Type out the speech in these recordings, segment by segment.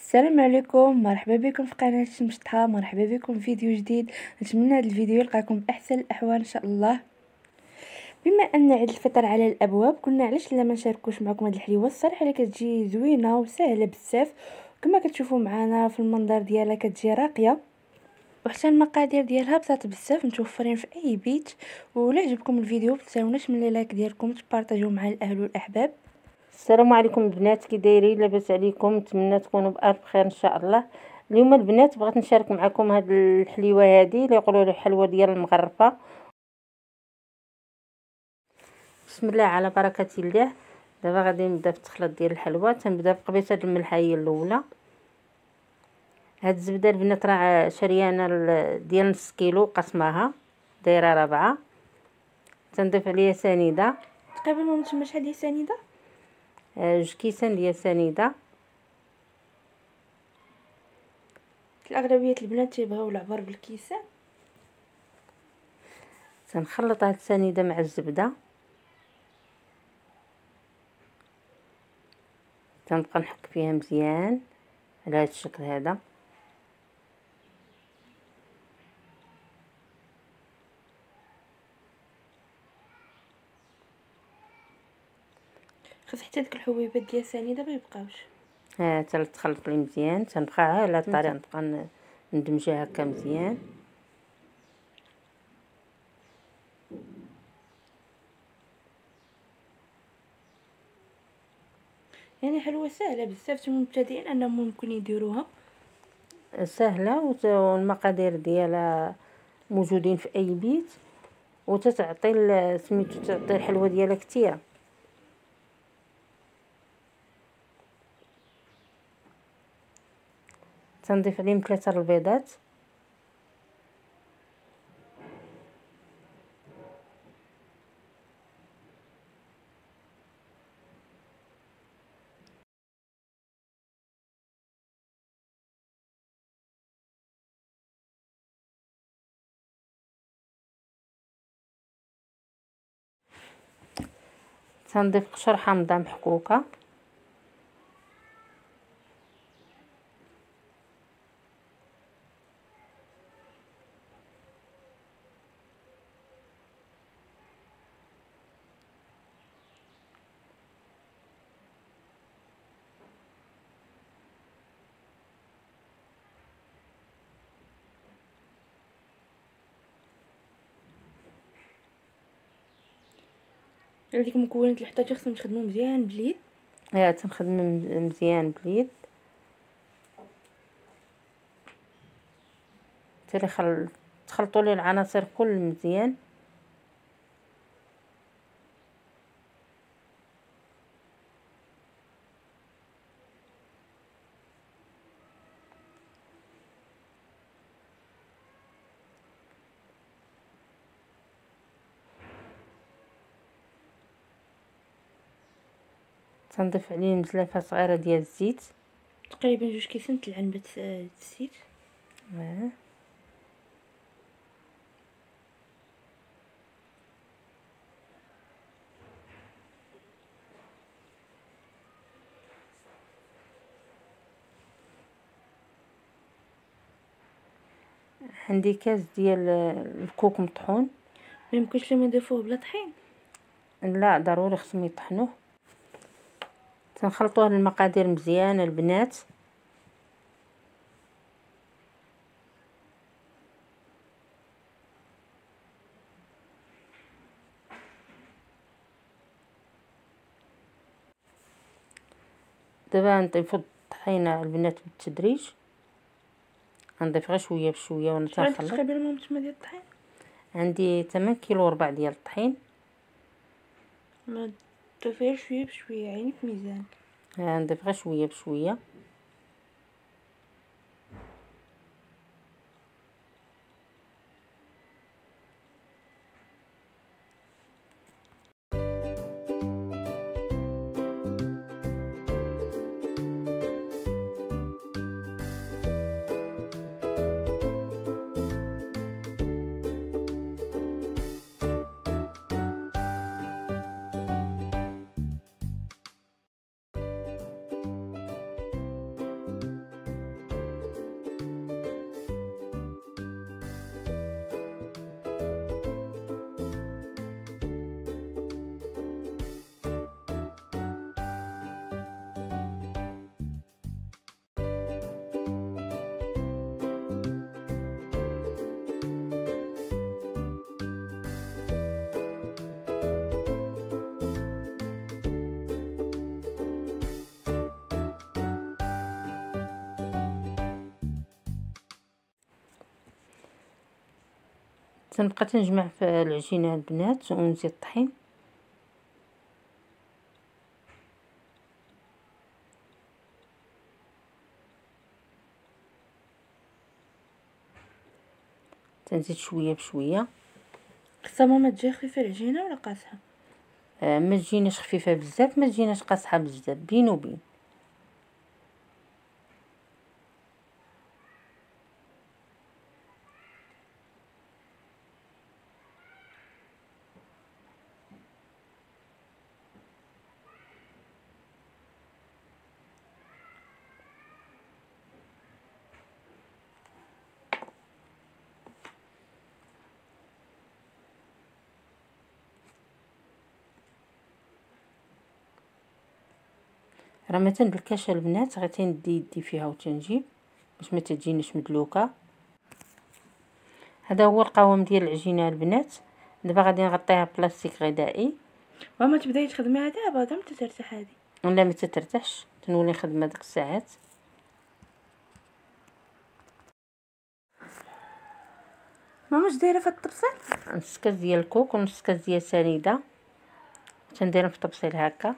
السلام عليكم، مرحبا بكم في قناه شمشطها. مرحبا بكم في فيديو جديد. نتمنى هذا الفيديو يلقاكم باحسن الاحوال ان شاء الله. بما ان عيد الفطر على الابواب، قلنا علاش لا ما نشاركوش معكم هذه الحليوه الصراحه اللي كتجي زوينه وسهله بزاف. كما كتشوفوا معنا في المنظر ديالها كتجي راقيه، وحتى المقادير ديالها بساط بزاف، متوفرين في اي بيت. ولا عجبكم الفيديو متنساوناش من اللايك ديالكم تبارطاجيوه مع الاهل والاحباب. السلام عليكم البنات، كي دايرين؟ لاباس عليكم؟ نتمنى تكونوا بالف خير ان شاء الله. اليوم البنات بغيت نشارك معكم هاد الحليوه هذه اللي يقولوا لها حلوه ديال المغرفه. بسم الله على بركه الله. دابا غادي نبدا في التخليط ديال الحلوه. تنبدا بقبيصه الملح هي الاولى. هاد الزبده البنات راه شريانه ديال نص كيلو قسماها، دايره 4. تنضيف عليها سنيده تقريبا ما نتماش هذه سنيده، 2 كيسان ديال سنيده. في الاغلبيه البنات تيبغيو العبار بالكيسان. تنخلط هاد السنيده مع الزبده، تنبقى نحك فيها مزيان على هذا الشكل هذا. خاص حتى ديك الحبيبات ديال سنيده ما يبقاوش. تخلط لي مزيان. تنبقى على هاد الطريقه نبقى ندمجها هكا مزيان. يعني حلوه سهله بزاف، المبتدئين انهم ممكن يديروها. سهله والمقادير ديالها موجودين في اي بيت، وتتعطي سميتو تعطي الحلوه ديالها كثيره. تنضيف عليهم 3 البيضات. تنضيف قشر حامضه محكوكه. هذيك المكونات اللي حطيتي خصهم نخدمو مزيان باليد. تنخدم مزيان باليد. تخلطوا لي العناصر كل مزيان. تنضيف عليه مزلفه صغيره ديال الزيت، تقريبا 2 كيسان العنبه الزيت. عندي كاس ديال الكوك مطحون. ما يمكنش لهم يضيفوه بلا طحين؟ لا، ضروري خصهم يطحنوه. تنخلطوا المقادير مزيان البنات. دابا نضيفوا الطحينه البنات بالتدريج. غنضيف غير شويه بشويه وانا تنخلط. تقريبا ما نتما ديال الطحين. عندي 8 كيلو وربع ديال الطحين. ما تضيفيها شويه بشويه، يعني في ميزان. نضيف غير شويه بشويه. تنبقى تنجمع في العجينه البنات ونزيد الطحين. تنزيد شويه بشويه. خصها ماما تجي خفيفه العجينه ولا قاصحه؟ ما تجيناش خفيفه بزاف، ما تجيناش قاصحه بزاف، بين وبين. راه ما تندلكاش البنات، غير تندي يدي فيها وتنجيب باش ما تجينيش مدلوكه. هذا هو القوام ديال العجينه البنات. دابا غادي نغطيها بلاستيك غذائي. ماما تبداي تخدميها دابا متى ترتاح هذه؟ ولا ما تترتاحش، تنولي نخدمها ديك الساعات. ماما اش دايره في الطبسيل؟ نص كاس ديال الكوك ونص كاس ديال سنيده، تنديرهم في طبسيل هكا.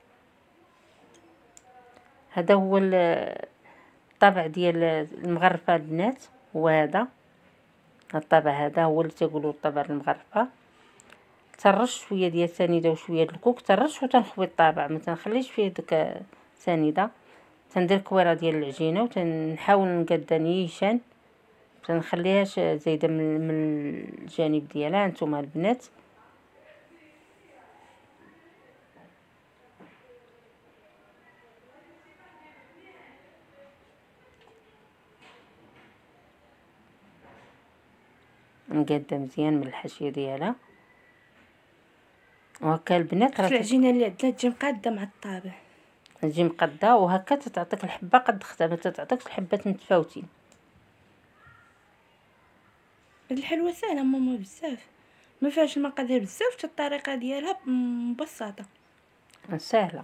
هذا هو الطبع ديال المغرفه البنات، هو هذا الطبع، هذا هو اللي تيقولوا الطبع المغرفه. ترش شويه ديال سنيده وشويه ديال الكوك، ترش وتنخوي الطابع، ما تنخليش فيه ديك سنيده. تندير كويره ديال العجينه وتنحاول نقادها نيشان، تنخليهاش زايده من الجانب ديالها. نتوما البنات مقاده مزيان من الحاشيه ديالها. وهكا البنات راه العجينه اللي عندنا تجي مقاده مع الطابع، تجي مقاده، وهكا تتعطيك الحبه قد اختها، ما تتعطيكش الحبات متفاوتين. هاد الحلوه سهله ماما بزاف، ما فيهاش المقادير بزاف، حتى الطريقه ديالها مبسطه سهله.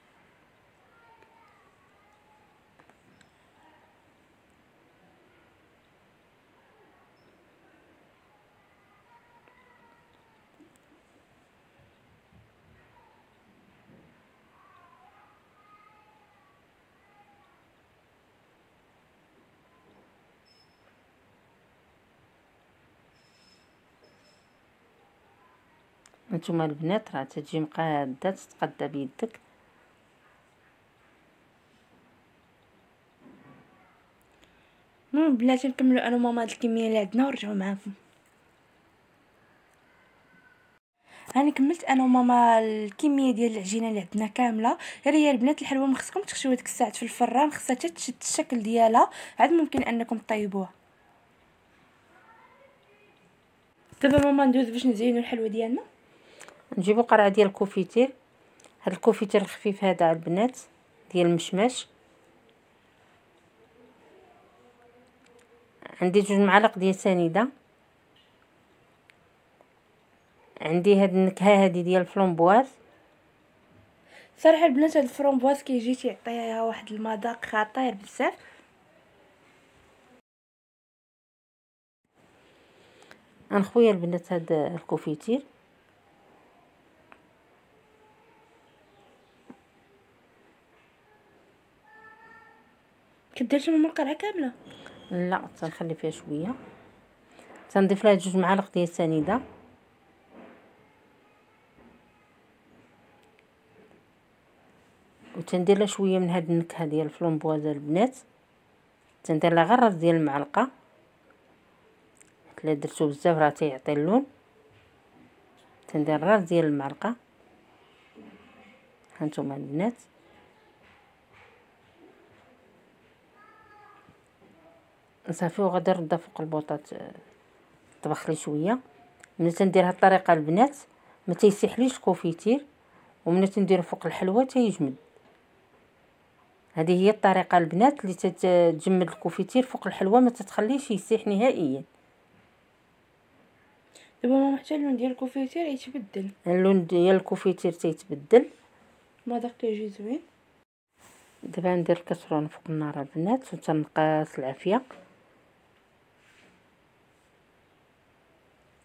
نتوما البنات راه تجي مقاده، تتقدا بيدك. بلاتي نكملوا انا وماما هاد الكميه اللي عندنا ونرجعوا معاكم. هاني كملت انا وماما الكميه ديال العجينه اللي عندنا كامله. غير هي البنات الحلوه ما خصكم تخشيوها ديك الساعات في الفران، خصها تشد الشكل ديالها، عاد ممكن انكم طيبوها. دابا ماما ندوز باش نزينوا الحلوه ديالنا. نجيبوا قرعه ديال الكوفيتير، هاد الكوفيتير الخفيف هذا البنات ديال المشماش. عندي 2 معالق ديال سنيده. عندي هاد النكهه هذه ديال الفلومبواز. صراحه البنات هاد الفرومبواز كيجي تيعطيها واحد المذاق خطير بزاف. غنخويا البنات هاد الكوفيتير. كديرش ماما القرعه كامله؟ لا، تنخلي فيها شويه. تنضيف لها 2 معالق ديال سنيده، وتندير لها شويه من هاد النكهه ديال الفلومبواز البنات. تندير لها غير راس ديال المعلقه، الا درتو بزاف راه تيعطي اللون. تندير راس ديال المعلقه. هانتوما البنات صافي، وغادي نردها فوق البوطه طبخ لي شويه. ملي تندير هاد الطريقه البنات ما تيسيحليش الكوفيتير، وملي تنديرو فوق الحلوه تيجمد. هذه هي الطريقه البنات اللي تجمد الكوفيتير فوق الحلوه، ما تتخليش يسيح نهائيا. دابا ماما حتى اللون ديال الكوفيتير يتبدل، اللون ديال الكوفيتير تيتبدل، المذاق كيجي زوين. دابا ندير الكسرونه فوق النار البنات وتنقص العافيه.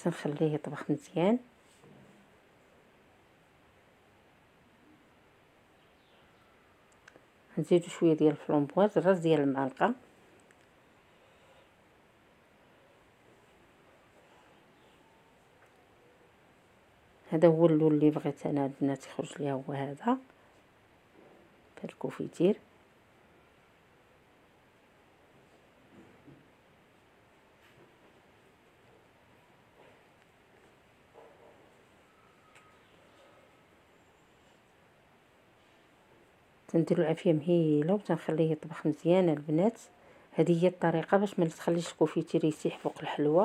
تنخليه يطبخ مزيان. نزيدو شويه ديال الفرامبواز، راس ديال المعلقه. هذا هو اللون اللي بغيت انا البنات يخرج ليها، هو هذا في الكوفيتير. تنديرو العافيه مهيله وتنخليه يطبخ مزيان البنات. هذه هي الطريقه باش ما تخليش الكوفيتير يسيح فوق الحلوه.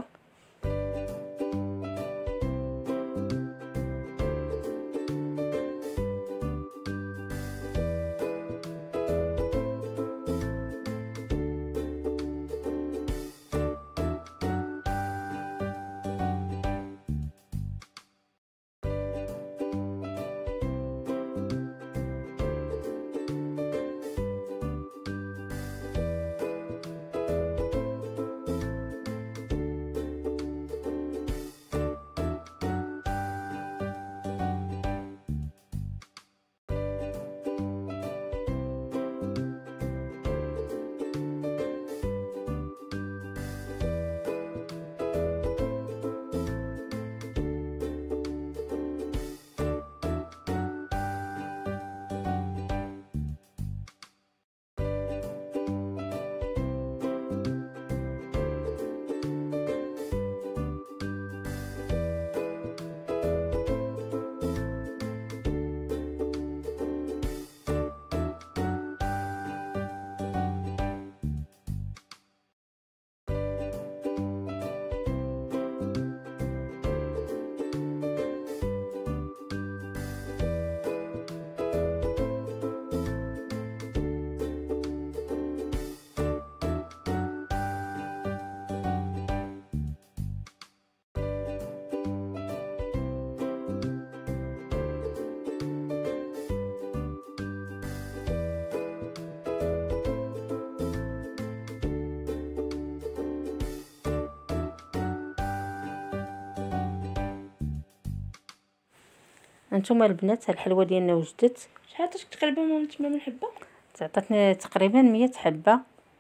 هانتوما البنات الحلوه ديالنا وجدت. شحال عطاتك تقريبا ماما من حبه؟ تعطاتني تقريبا 100 حبه.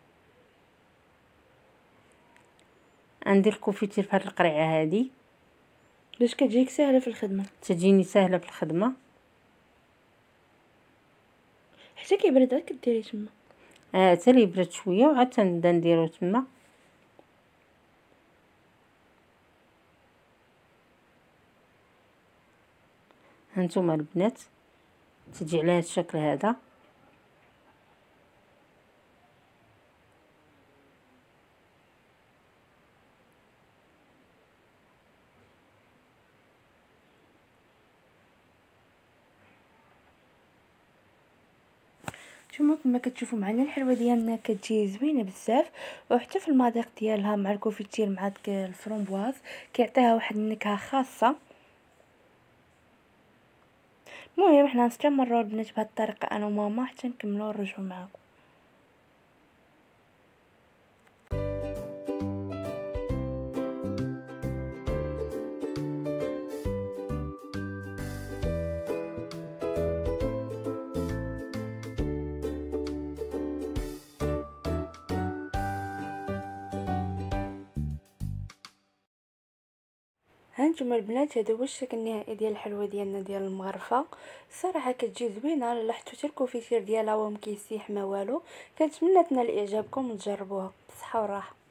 غندير الكوفيتير في هاد القريعه هادي باش كتجيك سهله في الخدمه. تجيني سهله في الخدمه. حتى كيبرد عاد كديريه تما. حتى لي برد شويه وعاد تنبدا نديرو تما. هانتوما البنات تجي على هاد الشكل هذا. نتوما كما كتشوفوا معنا الحلوه ديالنا كتجي زوينه بزاف، وحتى في المذاق ديالها مع الكوفيتير مع داك الفرomboise كيعطيها واحد النكهه خاصه. المهم حنا نستمروا البنات بهذه الطريقه انا وماما حتى نكملوا ونرجعوا معكم. هانتوما البنات هذا هو الشكل النهائي ديال الحلوه ديالنا ديال المغرفه. الصراحه كتجي زوينه، لاحظتوا حتى الكوفيتير ديالها وما كيسيح ما والو. كنتمنى تنال اعجابكم وتجربوها. بالصحه والراحه.